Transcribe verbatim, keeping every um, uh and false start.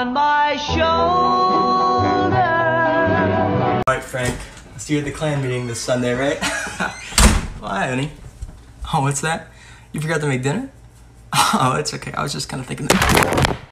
on my shoulder. Alright, Frank. I'll see you at the clan meeting this Sunday, right? Well, hi, honey. Oh, what's that? You forgot to make dinner? Oh, it's okay. I was just kind of thinking that.